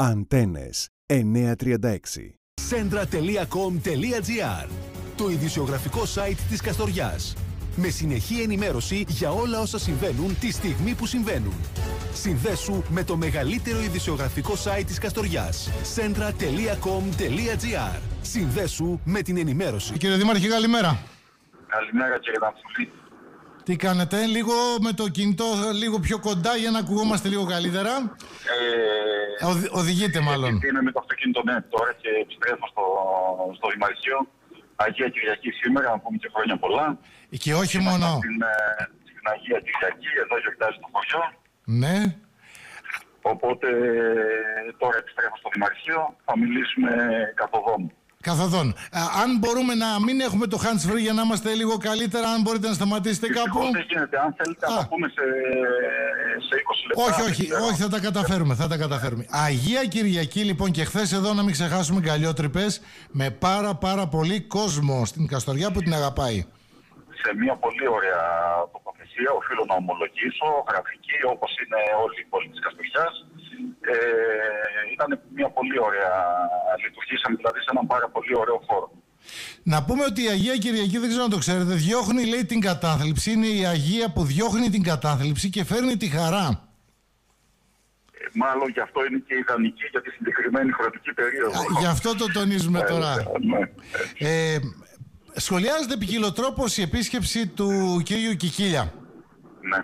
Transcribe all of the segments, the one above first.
Αντένες 936. Centra.com.gr, το ειδησιογραφικό site της Καστοριάς. Με συνεχή ενημέρωση για όλα όσα συμβαίνουν τη στιγμή που συμβαίνουν. Συνδέσου με το μεγαλύτερο ειδησιογραφικό site της Καστοριάς. Centra.com.gr. Συνδέσου με την ενημέρωση. Κύριε Δήμαρχε, καλημέρα. Καλημέρα, κύριε Δαμφούλη. Τι κάνετε, λίγο με το κινητό λίγο πιο κοντά για να ακουγόμαστε λίγο καλύτερα. Οδηγείτε μάλλον. Είμαι με το αυτοκίνητο, ναι, τώρα και επιστρέφω στο Δημαρχείο. Αγία Κυριακή σήμερα, να πούμε και χρόνια πολλά. Και όχι μόνο. Στην Αγία Κυριακή, εδώ γιορτάζει το χωριό. Ναι. Οπότε τώρα επιστρέφω στο Δημαρχείο, θα μιλήσουμε καθοδόν. Καθοδόν. Αν μπορούμε να μην έχουμε το hands free για να είμαστε λίγο καλύτερα, αν μπορείτε να σταματήσετε κάπου. Δεν γίνεται, αν θέλετε να τα πούμε σε 20 λεπτά. Όχι, θα τα καταφέρουμε. Αγία Κυριακή λοιπόν, και χθες εδώ να μην ξεχάσουμε Γκαλιότρυπες, με πάρα πολύ κόσμο στην Καστοριά που την αγαπάει. Σε μια πολύ ωραία τοποθεσία, οφείλω να ομολογήσω, γραφική όπως είναι όλη η πόλη της Καστοριάς. Ήταν μια πολύ ωραία, λειτουργήσαμε δηλαδή σε έναν πάρα πολύ ωραίο χώρο. Να πούμε ότι η Αγία Κυριακή, δεν ξέρω αν το ξέρετε, διώχνει, λέει, την κατάθλιψη. Είναι η Αγία που διώχνει την κατάθλιψη και φέρνει τη χαρά. Μάλλον γι' αυτό είναι και ιδανική για τη συγκεκριμένη χρονική περίοδο. Γι' αυτό το τονίζουμε τώρα. Ναι. Σχολιάζεται ποικιλοτρόπως η επίσκεψη του κύριου Κικίλια. Ναι.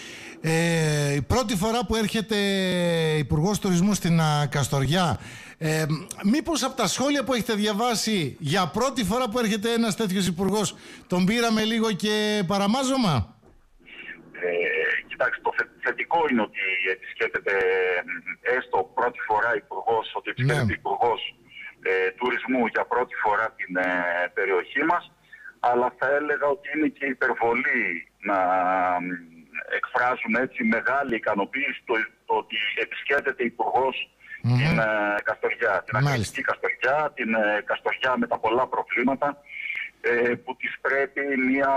Η πρώτη φορά που έρχεται Υπουργός Τουρισμού στην Καστοριά, μήπως από τα σχόλια που έχετε διαβάσει, για πρώτη φορά που έρχεται ένας τέτοιος υπουργός, τον πήραμε λίγο και παραμάζωμα? Κοιτάξτε, το θετικό είναι ότι επισκέπτεται έστω πρώτη φορά υπουργός, ότι επισκέπτεται υπουργός τουρισμού για πρώτη φορά την περιοχή μας, αλλά θα έλεγα ότι είναι και υπερβολή να εκφράζουν έτσι μεγάλη ικανοποίηση το ότι επισκέπτεται υπουργός την Καστοριά, την Ακριτική Καστοριά, την Καστοριά με τα πολλά προβλήματα, που της πρέπει μια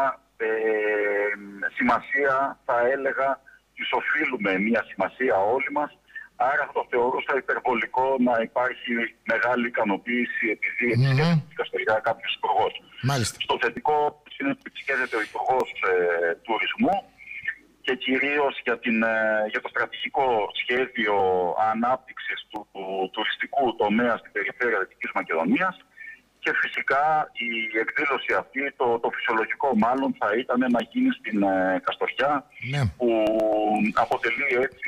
σημασία, θα έλεγα, της οφείλουμε μια σημασία όλοι μας. Άρα θα το θεωρούσα υπερβολικό να υπάρχει μεγάλη ικανοποίηση επειδή επισκέπτεται την Καστοριά κάποιος υπουργός. Στο θετικό είναι ότι επισκέπτεται ο υπουργός τουρισμού και κυρίως για το στρατηγικό σχέδιο ανάπτυξης του τουριστικού τομέα στην περιφέρεια Δυτικής Μακεδονίας. Και φυσικά η εκδήλωση αυτή, το φυσιολογικό μάλλον, θα ήταν να γίνει στην Καστοριά, που αποτελεί έτσι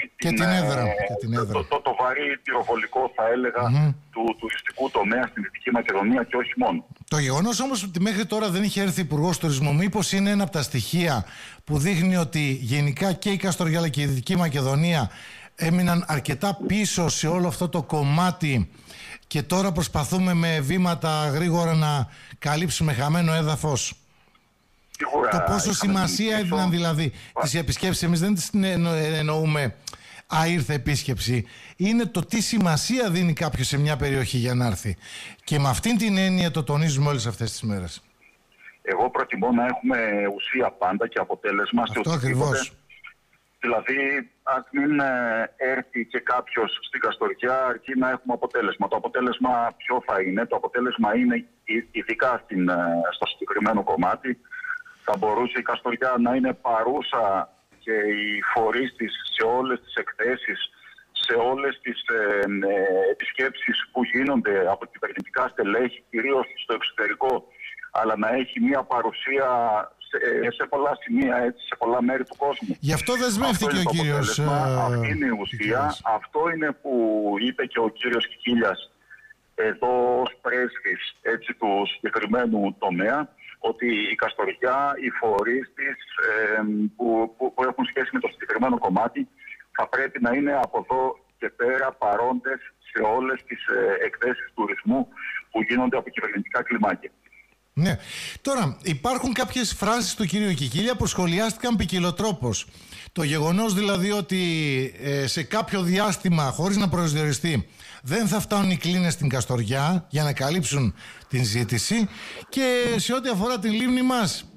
το βαρύ πυροβολικό, θα έλεγα, του τουριστικού τομέα στην Δυτική Μακεδονία και όχι μόνο. Το γεγονός όμως ότι μέχρι τώρα δεν είχε έρθει υπουργός τουρισμού, μήπως είναι ένα από τα στοιχεία που δείχνει ότι γενικά και η Καστοριά αλλά και η Δυτική Μακεδονία έμειναν αρκετά πίσω σε όλο αυτό το κομμάτι και τώρα προσπαθούμε με βήματα γρήγορα να καλύψουμε χαμένο έδαφος? Σίγουρα, το πόσο σημασία έδιναν δηλαδή τις επισκέψεις, εμείς δεν τις εννοούμε ήρθε επίσκεψη, είναι το τι σημασία δίνει κάποιος σε μια περιοχή για να έρθει, και με αυτήν την έννοια το τονίζουμε όλες αυτές τις μέρες. Εγώ προτιμώ να έχουμε ουσία πάντα και αποτέλεσμα. Αυτό ακριβώς. Δηλαδή, ας μην έρθει και κάποιος στην Καστοριά, αρκεί να έχουμε αποτέλεσμα. Το αποτέλεσμα ποιο θα είναι? Το αποτέλεσμα είναι, ειδικά στο συγκεκριμένο κομμάτι, θα μπορούσε η Καστοριά να είναι παρούσα και οι φορείς της σε όλες τις εκθέσεις, σε όλες τις επισκέψεις που γίνονται από κυβερνητικά στελέχη, κυρίως στο εξωτερικό, αλλά να έχει μια παρουσία σε πολλά σημεία, έτσι, σε πολλά μέρη του κόσμου. Γι' αυτό δεσμεύτηκε ο κύριος. Αυτή είναι η ουσία. Αυτό είναι που είπε και ο κύριος Κικίλιας εδώ ως πρέσβης, έτσι, του συγκεκριμένου τομέα, ότι η Καστοριά, οι φορείς της που έχουν σχέση με το συγκεκριμένο κομμάτι, θα πρέπει να είναι από εδώ και πέρα παρόντες σε όλες τις εκθέσεις τουρισμού που γίνονται από κυβερνητικά κλιμάκια. Ναι. Τώρα, υπάρχουν κάποιες φράσεις του κυρίου Κικίλια που σχολιάστηκαν ποικιλοτρόπως. Το γεγονός δηλαδή ότι σε κάποιο διάστημα, χωρίς να προσδιοριστεί, δεν θα φτάνουν οι κλίνες στην Καστοριά για να καλύψουν την ζήτηση, και σε ό,τι αφορά την λίμνη μας,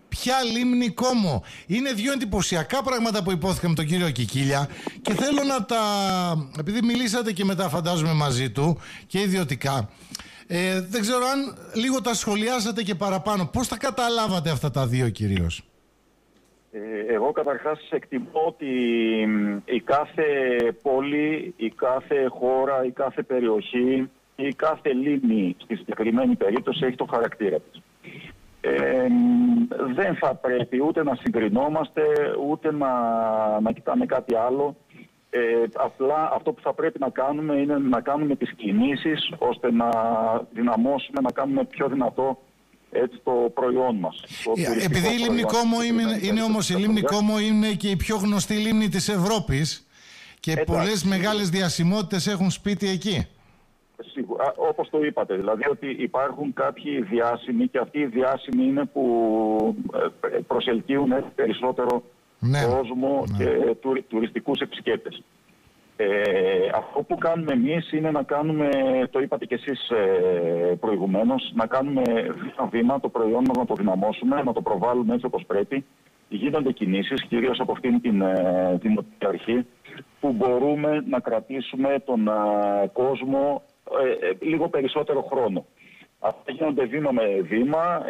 ποια λίμνη Κόμο. Είναι δύο εντυπωσιακά πράγματα που υπόθηκαν με τον κύριο Κικίλια και θέλω να τα... επειδή μιλήσατε και μετά φαντάζομαι μαζί του και ιδιωτικά, δεν ξέρω αν λίγο τα σχολιάσατε και παραπάνω. Πώς τα καταλάβατε αυτά τα δύο κυρίως? Εγώ καταρχάς εκτιμώ ότι η κάθε πόλη, η κάθε χώρα, η κάθε περιοχή, η κάθε λίμνη στη συγκεκριμένη περίπτωση έχει το χαρακτήρα της. Δεν θα πρέπει ούτε να συγκρινόμαστε, ούτε να κοιτάμε κάτι άλλο. Απλά αυτό που θα πρέπει να κάνουμε είναι να κάνουμε τις κινήσεις ώστε να δυναμώσουμε, να κάνουμε πιο δυνατό έτσι το προϊόν μας. Επειδή η λίμνη Κόμο είναι όμως, η λίμνη Κόμο είναι και η πιο γνωστή λίμνη της Ευρώπης και πολλές μεγάλες διασημότητες έχουν σπίτι εκεί. Σίγουρα, όπως το είπατε, δηλαδή ότι υπάρχουν κάποιοι διάσημοι και αυτοί οι διάσημοι είναι που προσελκύουν περισσότερο κόσμο και τουριστικούς επισκέπτες. Αυτό που κάνουμε εμείς είναι να κάνουμε, το είπατε και εσείς προηγουμένως, να κάνουμε βήμα-βήμα το προϊόν μας, να το δυναμώσουμε, να το προβάλλουμε έτσι όπως πρέπει. Γίνονται κινήσεις, κυρίως από αυτήν την δημοτική αρχή, που μπορούμε να κρατήσουμε τον κόσμο λίγο περισσότερο χρόνο. Αυτά γίνονται βήμα με βήμα,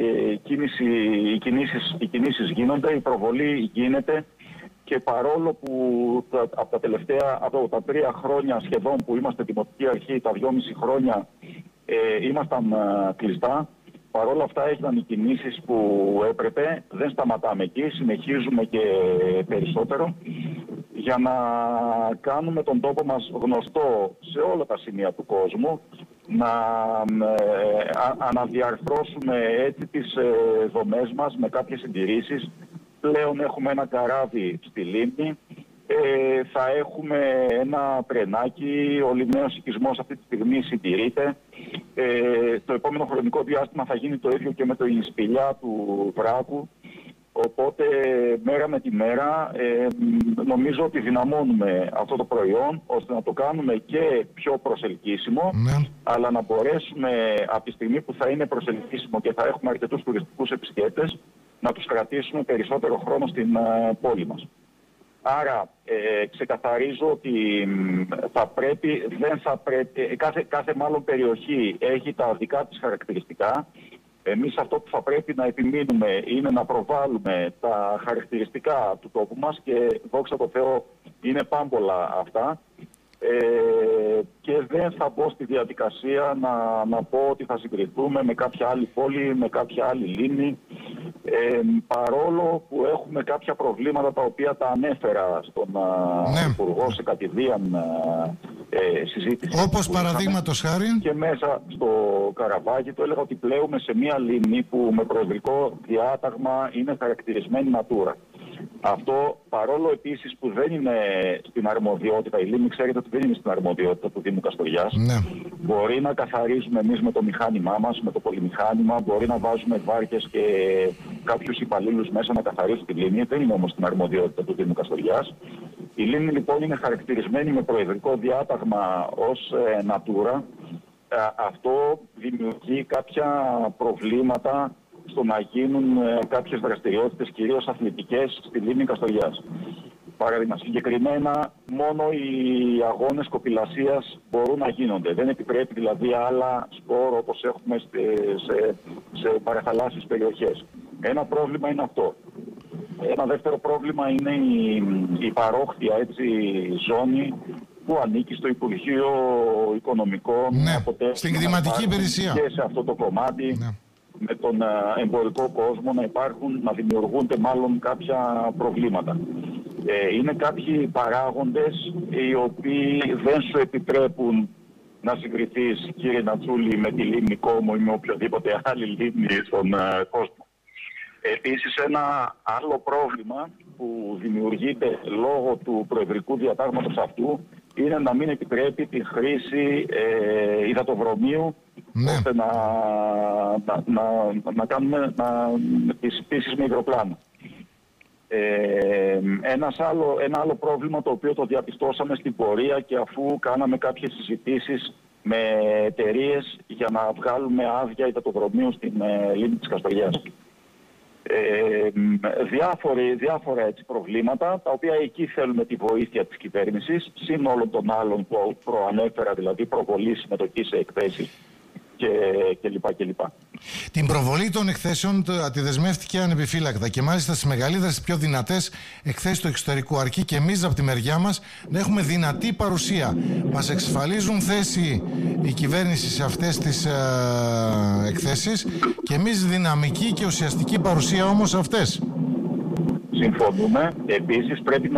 οι κινήσεις γίνονται, η προβολή γίνεται και παρόλο που από τα 3 χρόνια σχεδόν που είμαστε δημοτική αρχή, τα 2,5 χρόνια ήμασταν κλειστά, παρόλα αυτά έγιναν οι κινήσεις που έπρεπε, δεν σταματάμε εκεί, συνεχίζουμε και περισσότερο για να κάνουμε τον τόπο μας γνωστό σε όλα τα σημεία του κόσμου, να αναδιαρθρώσουμε έτσι τις δομές μας με κάποιες συντηρήσεις. Πλέον έχουμε ένα καράβι στη λίμνη, θα έχουμε ένα τρενάκι, ο λιμναίος οικισμός αυτή τη στιγμή συντηρείται. Το επόμενο χρονικό διάστημα θα γίνει το ίδιο και με την σπηλιά του Βράκου. Οπότε μέρα με τη μέρα νομίζω ότι δυναμώνουμε αυτό το προϊόν ώστε να το κάνουμε και πιο προσελκύσιμο, αλλά να μπορέσουμε από τη στιγμή που θα είναι προσελκύσιμο και θα έχουμε αρκετούς τουριστικούς επισκέπτες να τους κρατήσουμε περισσότερο χρόνο στην πόλη μας. Άρα ξεκαθαρίζω ότι κάθε μάλλον περιοχή έχει τα δικά της χαρακτηριστικά. Εμείς αυτό που θα πρέπει να επιμείνουμε είναι να προβάλλουμε τα χαρακτηριστικά του τόπου μας και δόξα τω Θεώ είναι πάμπολα αυτά. Και δεν θα μπω στη διαδικασία να πω ότι θα συγκριθούμε με κάποια άλλη πόλη, με κάποια άλλη λίμνη, παρόλο που έχουμε κάποια προβλήματα τα οποία τα ανέφερα στον Υπουργό σε κατηδίαν συζήτηση. Όπως παραδείγματος χάρη. Και μέσα στο Καραβάκι το έλεγα ότι πλέουμε σε μια λίμνη που με προεδρικό διάταγμα είναι χαρακτηρισμένη Natura. Αυτό παρόλο επίσης που δεν είναι στην αρμοδιότητα, η λίμνη ξέρετε ότι δεν είναι στην αρμοδιότητα του Δήμου Καστοριάς. Μπορεί να καθαρίζουμε εμείς με το μηχάνημά μας, με το πολυμηχάνημα, μπορεί να βάζουμε βάρκες και κάποιους υπαλλήλους μέσα να καθαρίσουν τη λίμνη, δεν είναι όμως στην αρμοδιότητα του Δήμου Καστοριάς. Η λίμνη λοιπόν είναι χαρακτηρισμένη με προεδρικό διάταγμα ως Natura. Αυτό δημιουργεί κάποια προβλήματα στο να γίνουν κάποιες δραστηριότητες, κυρίως αθλητικές, στη λίμνη Καστοριάς. Παράδειγμα, συγκεκριμένα, μόνο οι αγώνες κοπηλασίας μπορούν να γίνονται. Δεν επιτρέπει δηλαδή άλλα σπορ όπως έχουμε σε παραθαλάσσιες περιοχές. Ένα πρόβλημα είναι αυτό. Ένα δεύτερο πρόβλημα είναι η παρόχθια ζώνη που ανήκει στο Υπουργείο Οικονομικών. Στην κτηματική υπηρεσία. Και σε αυτό το κομμάτι. Με τον εμπορικό κόσμο να δημιουργούνται μάλλον κάποια προβλήματα. Είναι κάποιοι παράγοντες οι οποίοι δεν σου επιτρέπουν να συγκριθείς, κύριε Νατσούλη, με τη λίμνη Κόμο ή με οποιοδήποτε άλλη λίμνη στον κόσμο. Επίσης, ένα άλλο πρόβλημα που δημιουργείται λόγω του προεδρικού διατάγματος αυτού είναι να μην επιτρέπει τη χρήση υδατοβρωμίου ώστε να κάνουμε τις πτήσεις με υδροπλάνο. Ένα άλλο πρόβλημα το οποίο το διαπιστώσαμε στην πορεία και αφού κάναμε κάποιες συζητήσεις με εταιρείες για να βγάλουμε άδεια υδατοβρωμίου στην λίμνη της Καστοριάς. διάφορα έτσι προβλήματα, τα οποία εκεί θέλουμε τη βοήθεια της κυβέρνησης, συν όλων των άλλων που προανέφερα, δηλαδή προβολή συμμετοχή σε εκθέσεις κλπ. Την προβολή των εκθέσεων τη δεσμεύτηκε ανεπιφύλακτα και μάλιστα στις μεγαλύτερες, στις πιο δυνατές εκθέσεις του εξωτερικού. Αρκεί και εμείς από τη μεριά μας να έχουμε δυνατή παρουσία. Μας εξασφαλίζουν θέση η κυβέρνηση σε αυτές τις εκθέσεις και εμείς δυναμική και ουσιαστική παρουσία όμως σε αυτές. Συμφωνούμε. Επίσης πρέπει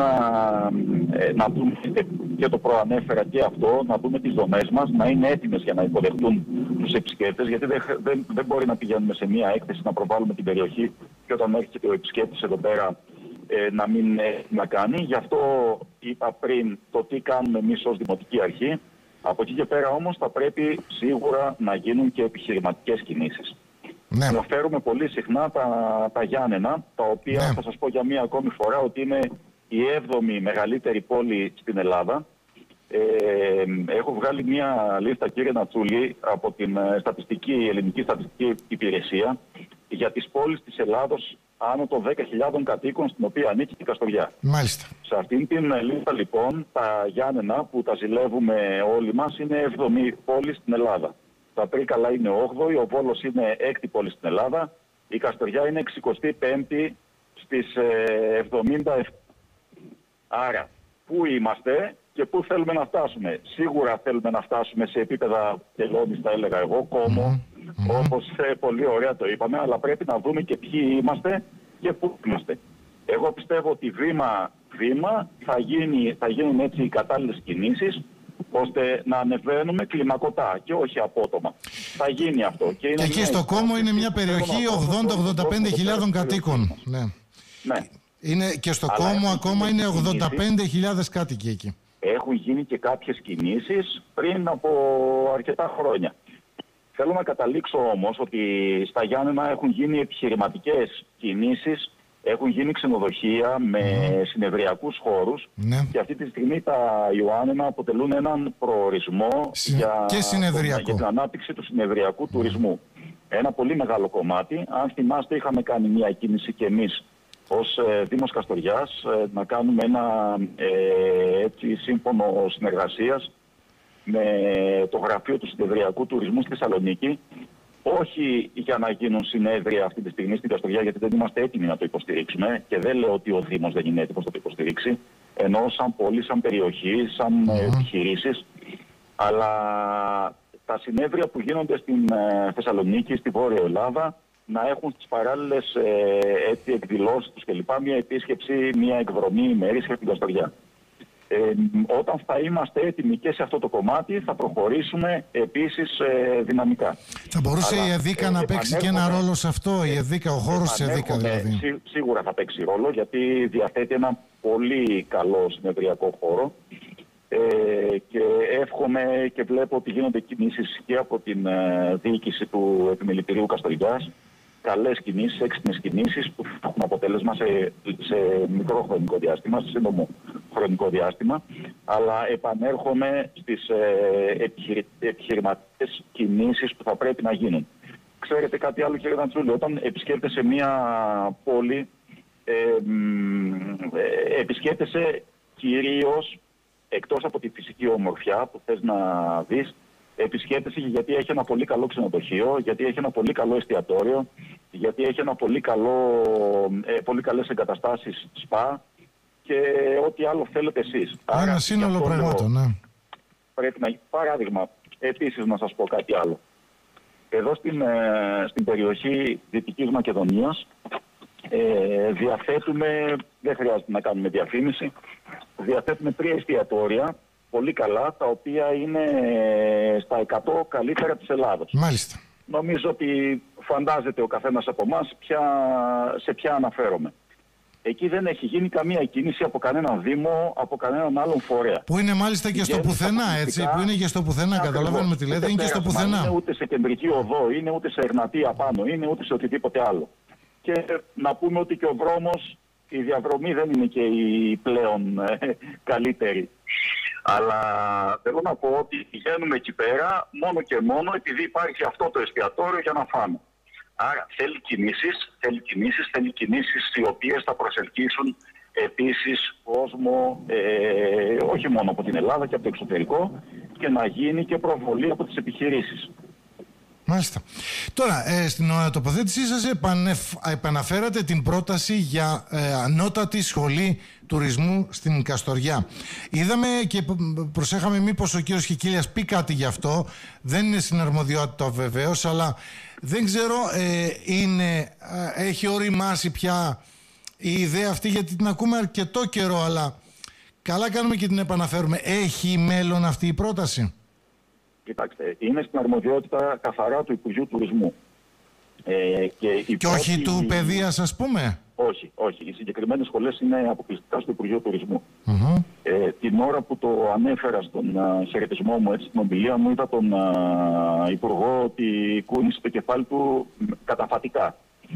να δούμε, και το προανέφερα και αυτό, να δούμε τις δομές μας, να είναι έτοιμες για να υποδεχτούν τους επισκέπτες, γιατί δεν μπορεί να πηγαίνουμε σε μία έκθεση να προβάλλουμε την περιοχή και όταν έρχεται ο επισκέπτης εδώ πέρα να μην να κάνει. Γι' αυτό είπα πριν το τι κάνουμε εμείς ως Δημοτική Αρχή. Από εκεί και πέρα όμως θα πρέπει σίγουρα να γίνουν και επιχειρηματικές κινήσεις. Ναι. Αναφέρουμε πολύ συχνά τα Γιάννενα, τα οποία θα σας πω για μία ακόμη φορά ότι είναι η 7η μεγαλύτερη πόλη στην Ελλάδα. Έχω βγάλει μία λίστα, κύριε Νατσούλη, από την Ελληνική Στατιστική Υπηρεσία για τις πόλεις της Ελλάδος άνω των 10.000 κατοίκων, στην οποία ανήκει η Καστοριά. Μάλιστα. Σε αυτήν την λίστα λοιπόν τα Γιάννενα που τα ζηλεύουμε όλοι μας είναι 7η πόλη στην Ελλάδα. Τα Τρίκαλα είναι 8η, ο Βόλος είναι 6η πόλη στην Ελλάδα, η Καστοριά είναι 65η στις 77. Άρα, πού είμαστε και πού θέλουμε να φτάσουμε? Σίγουρα θέλουμε να φτάσουμε σε επίπεδα τελώνης, θα έλεγα εγώ, κόμμο, όπως πολύ ωραία το είπαμε, αλλά πρέπει να δούμε και ποιοι είμαστε και πού είμαστε. Εγώ πιστεύω ότι βήμα-βήμα θα γίνουν έτσι οι κατάλληλες κινήσεις, ώστε να ανεβαίνουμε κλιμακωτά και όχι απότομα. Θα γίνει αυτό. Και εκεί στο κόμμο είναι μια περιοχή 80-85 κατοίκων. Ναι. Και στο κόμμο ακόμα είναι 85.000 κάτοικοι εκεί. Έχουν γίνει και κάποιες κινήσεις πριν από αρκετά χρόνια. Θέλω να καταλήξω όμως ότι στα Γιάννενα έχουν γίνει επιχειρηματικές κινήσεις, έχουν γίνει ξενοδοχεία με συνεδριακούς χώρους και αυτή τη στιγμή τα Ιωάννενα αποτελούν έναν προορισμό για την ανάπτυξη του συνεδριακού τουρισμού. Ένα πολύ μεγάλο κομμάτι. Αν θυμάστε, είχαμε κάνει μια κίνηση και εμείς ως Δήμος Καστοριάς να κάνουμε ένα σύμφωνο συνεργασίας με το Γραφείο του Συνεδριακού Τουρισμού στη Θεσσαλονίκη, όχι για να γίνουν συνέδρια αυτή τη στιγμή στην Καστοριά, γιατί δεν είμαστε έτοιμοι να το υποστηρίξουμε και δεν λέω ότι ο Δήμος δεν είναι έτοιμος να το υποστηρίξει, ενώ σαν πόλη, σαν περιοχή, σαν επιχειρήσεις, αλλά τα συνέδρια που γίνονται στην Θεσσαλονίκη, στη Βόρεια Ελλάδα, να έχουν τις παράλληλες εκδηλώσεις τους κλπ. Μια επίσκεψη, μια εκδρομή ημερήσια στην Καστοριά. Όταν θα είμαστε έτοιμοι και σε αυτό το κομμάτι, θα προχωρήσουμε επίσης δυναμικά. Θα μπορούσε η ΕΔΙΚΑ να παίξει και ένα ρόλο σε αυτό, η ΕΔΙΚΑ, ο χώρος της ΕΔΙΚΑ δηλαδή? Σίγουρα θα παίξει ρόλο, γιατί διαθέτει ένα πολύ καλό συνεδριακό χώρο και εύχομαι και βλέπω ότι γίνονται κινήσεις και από την διοίκηση του Επιμελητηρίου Καστοριάς. Καλές κινήσεις, έξυπνες κινήσεις που θα έχουν αποτέλεσμα σε μικρό χρονικό διάστημα, σε σύντομο χρονικό διάστημα. Αλλά επανέρχομαι στις επιχειρηματικές κινήσεις που θα πρέπει να γίνουν. Ξέρετε κάτι άλλο, κύριε Νατσούλη, όταν επισκέπτεσαι μια πόλη, επισκέπτεσαι κυρίως, εκτός από τη φυσική ομορφιά που θες να δεις, επισκέπτεσαι γιατί έχει ένα πολύ καλό ξενοδοχείο, γιατί έχει ένα πολύ καλό εστιατόριο, γιατί έχει ένα πολύ καλές εγκαταστάσεις σπα και ό,τι άλλο θέλετε εσείς. Ένα σύνολο πραγμάτων, ναι. Πρέπει να... Παράδειγμα, επίσης να σας πω κάτι άλλο. Εδώ στην περιοχή Δυτικής Μακεδονίας διαθέτουμε, δεν χρειάζεται να κάνουμε διαφήμιση, διαθέτουμε 3 εστιατόρια πολύ καλά, τα οποία είναι στα 100 καλύτερα της Ελλάδος. Μάλιστα. Νομίζω ότι φαντάζεται ο καθένας από εμάς σε ποια αναφέρομαι. Εκεί δεν έχει γίνει καμία κίνηση από κανέναν Δήμο, από κανέναν άλλον φορέα. Που είναι μάλιστα και στο πουθενά, έτσι. Που είναι και στο πουθενά, καταλαβαίνουμε τι λέτε, είναι και στο πουθενά. Είναι ούτε σε κεντρική οδό, είναι ούτε σε Ερνατία πάνω, είναι ούτε σε οτιδήποτε άλλο. Και να πούμε ότι και ο δρόμος, η διαδρομή δεν είναι και η πλέον καλύτερη. Αλλά θέλω να πω ότι πηγαίνουμε εκεί πέρα μόνο και μόνο επειδή υπάρχει αυτό το εστιατόριο για να φάμε. Άρα θέλει κινήσεις οι οποίες θα προσελκύσουν επίσης κόσμο, όχι μόνο από την Ελλάδα και από το εξωτερικό, και να γίνει και προβολή από τις επιχειρήσεις. Μάλιστα. Τώρα, στην τοποθέτησή σας επαναφέρατε την πρόταση για ανώτατη σχολή τουρισμού στην Καστοριά. Είδαμε και προσέχαμε μήπως ο κύριος Κικίλιας πει κάτι γι' αυτό. Δεν είναι στην αρμοδιότητα βεβαίως, αλλά δεν ξέρω, έχει οριμάσει πια η ιδέα αυτή, γιατί την ακούμε αρκετό καιρό, αλλά καλά κάνουμε και την επαναφέρουμε. Έχει μέλλον αυτή η πρόταση? Κοιτάξτε, είναι στην αρμοδιότητα καθαρά του Υπουργείου Τουρισμού. Και όχι του παιδείας, ας πούμε? Όχι. Οι συγκεκριμένες σχολές είναι αποκλειστικά στο Υπουργείο Τουρισμού. Την ώρα που το ανέφερα στον χαιρετισμό μου, έτσι, στην ομιλία μου, είδα τον Υπουργό ότι κούνησε το κεφάλι του καταφατικά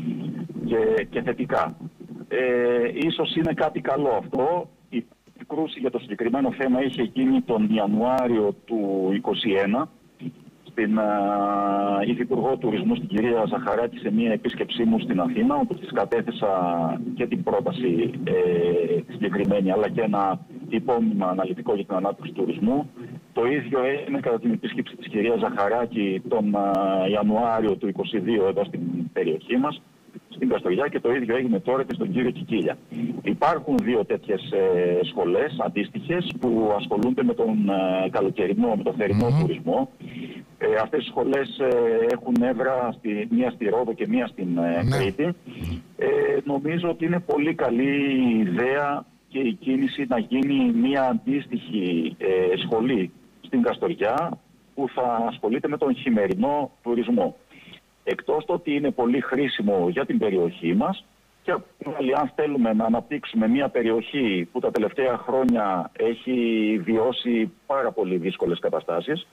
και θετικά. Ίσως είναι κάτι καλό αυτό. Η κρούση για το συγκεκριμένο θέμα είχε γίνει τον Ιανουάριο του 2021 στην Υφυπουργό Τουρισμού, στην κυρία Ζαχαράκη, σε μια επίσκεψή μου στην Αθήνα, όπου της κατέθεσα και την πρόταση συγκεκριμένη, αλλά και ένα υπόμνημα αναλυτικό για την ανάπτυξη του τουρισμού. Το ίδιο έγινε κατά την επίσκεψη της κυρίας Ζαχαράκη τον Ιανουάριο του 2022 εδώ στην περιοχή μας, στην Καστοριά, και το ίδιο έγινε τώρα και στον κύριο Κικίλια. Υπάρχουν 2 τέτοιες σχολές αντίστοιχες που ασχολούνται με τον καλοκαιρινό, με τον θερινό τουρισμό. Αυτές οι σχολές έχουν έδρα, μία στη Ρόδο και μία στην Κρήτη. Νομίζω ότι είναι πολύ καλή ιδέα και η κίνηση να γίνει μία αντίστοιχη σχολή στην Καστοριά που θα ασχολείται με τον χειμερινό τουρισμό. Εκτός το ότι είναι πολύ χρήσιμο για την περιοχή μας, και αν θέλουμε να αναπτύξουμε μια περιοχή που τα τελευταία χρόνια έχει βιώσει πάρα πολύ δύσκολες καταστάσεις,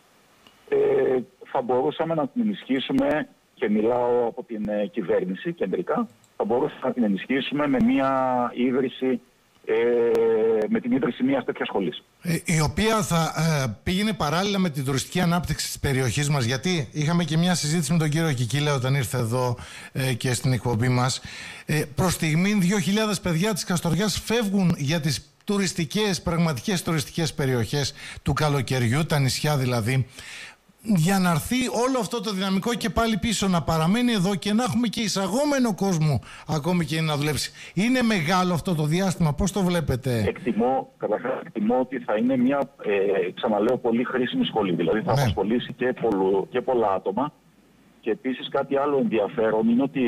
θα μπορούσαμε να την ενισχύσουμε, και μιλάω από την κυβέρνηση κεντρικά, θα μπορούσαμε να την ενισχύσουμε με μια ίδρυση, με την ίδρυση μιας τέτοιας σχολής. Η οποία θα πήγαινε παράλληλα με την τουριστική ανάπτυξη της περιοχής μας, γιατί είχαμε και μια συζήτηση με τον κύριο Κικίλια όταν ήρθε εδώ και στην εκπομπή μας. Προς στιγμήν 2.000 παιδιά της Καστοριάς φεύγουν για τις πραγματικές τουριστικές περιοχές του καλοκαιριού, τα νησιά δηλαδή, για να έρθει όλο αυτό το δυναμικό και πάλι πίσω, να παραμένει εδώ και να έχουμε και εισαγόμενο κόσμο ακόμη και να δουλέψει. Είναι μεγάλο αυτό το διάστημα, πώς το βλέπετε? Εκτιμώ ότι θα είναι μια, ξαναλέω, πολύ χρήσιμη σχολή. Δηλαδή θα απασχολήσει και πολλά άτομα. Και επίσης κάτι άλλο ενδιαφέρον είναι ότι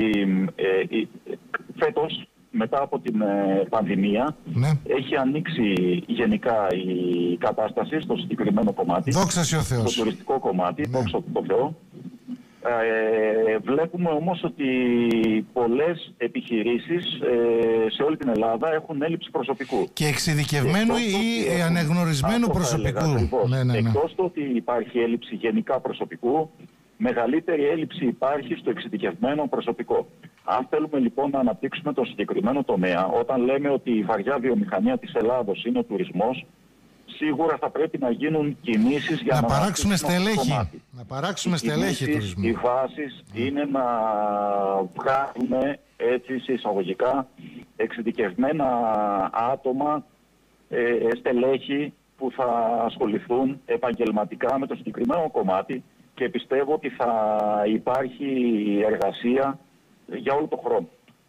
φέτος, μετά από την πανδημία, έχει ανοίξει γενικά η κατάσταση στο συγκεκριμένο κομμάτι. Δόξα ο Θεός. Στο τουριστικό κομμάτι, δόξα τω Θεώ. Βλέπουμε όμως ότι πολλές επιχειρήσεις σε όλη την Ελλάδα έχουν έλλειψη προσωπικού. Και εξειδικευμένου ή αναγνωρισμένου προσωπικού. Εκτός το ότι υπάρχει έλλειψη γενικά προσωπικού, μεγαλύτερη έλλειψη υπάρχει στο εξειδικευμένο προσωπικό. Αν θέλουμε λοιπόν να αναπτύξουμε το συγκεκριμένο τομέα, όταν λέμε ότι η βαριά βιομηχανία της Ελλάδος είναι ο τουρισμός, σίγουρα θα πρέπει να γίνουν κινήσεις για να παράξουμε στελέχη. Να παράξουμε στελέχη τουρισμού. Οι βάσεις είναι να βγάλουμε, έτσι σε εισαγωγικά, εξειδικευμένα άτομα, στελέχη που θα ασχοληθούν επαγγελματικά με το συγκεκριμένο κομμάτι, και πιστεύω ότι θα υπάρχει εργασία για όλο τον χρόνο.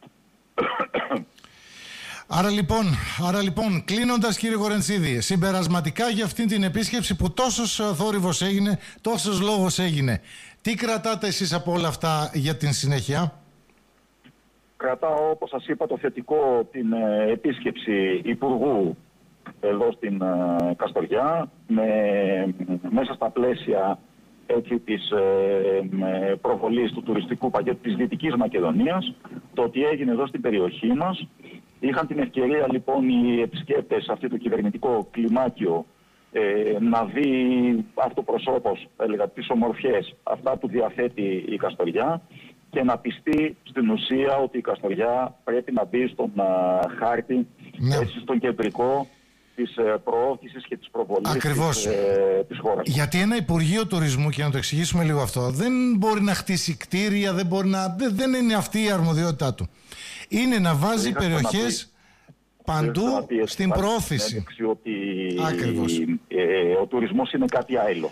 Άρα λοιπόν, κλείνοντας, κύριε Κορεντσίδη, συμπερασματικά για αυτήν την επίσκεψη που τόσος θόρυβος έγινε, τόσος λόγος έγινε, τι κρατάτε εσείς από όλα αυτά για την συνέχεια? Κρατάω, όπως σας είπα, το θετικό, την επίσκεψη Υπουργού εδώ στην Καστοριά, μέσα στα πλαίσια έτσι της προβολής του τουριστικού πακέτου της Δυτικής Μακεδονίας, το ότι έγινε εδώ στην περιοχή μας. Είχαν την ευκαιρία λοιπόν οι επισκέπτες σε αυτό το κυβερνητικό κλιμάκιο να δει αυτοπροσώπως, έλεγα, τις ομορφιές, αυτά που διαθέτει η Καστοριά, και να πιστεί στην ουσία ότι η Καστοριά πρέπει να μπει στον χάρτη, έτσι, στον κεντρικό της προώθησης και της προβολής της χώρας. Γιατί ένα Υπουργείο Τουρισμού, και να το εξηγήσουμε λίγο αυτό, δεν μπορεί να χτίσει κτίρια, δεν είναι αυτή η αρμοδιότητά του. Είναι να βάζει περιοχές παντού στην προώθηση. Ακριβώς. Ο τουρισμός είναι κάτι άλλο.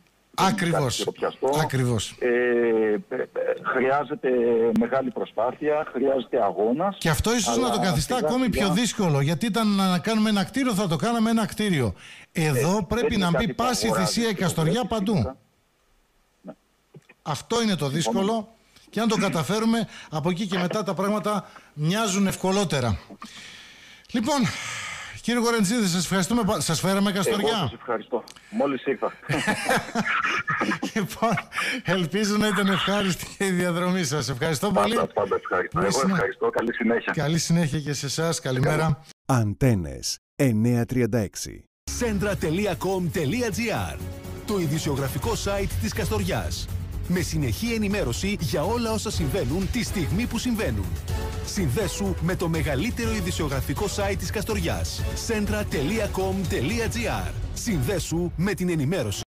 Ακριβώς. Χρειάζεται μεγάλη προσπάθεια, χρειάζεται αγώνας. Και αυτό ίσως να το καθιστά ακόμη πιο δύσκολο. Γιατί ήταν να κάνουμε ένα κτίριο, θα το κάναμε ένα κτίριο. Εδώ πρέπει να μπει πάση θυσία η Καστοριά παντού. Ναι. Αυτό είναι το δύσκολο. Και αν το καταφέρουμε, από εκεί και μετά τα πράγματα μοιάζουν ευκολότερα. Λοιπόν, κύριε Κορεντζίδη, σας ευχαριστούμε. Σας φέραμε Καστοριά. Εγώ σας ευχαριστώ. Μόλις ήρθα. Λοιπόν, ελπίζω να ήταν ευχάριστη η διαδρομή σας. Ευχαριστώ πολύ. Πάντα ευχαριστώ. Εγώ ευχαριστώ. Καλή συνέχεια. Καλή συνέχεια και σε εσάς. Καλημέρα. Αντένες 936. Centra.com.gr, το ειδησιογραφικό site της Καστοριάς. Με συνεχή ενημέρωση για όλα όσα συμβαίνουν τη στιγμή που συμβαίνουν. Συνδέσου με το μεγαλύτερο ειδησιογραφικό site της Καστοριάς. Centra.com.gr. Συνδέσου με την ενημέρωση.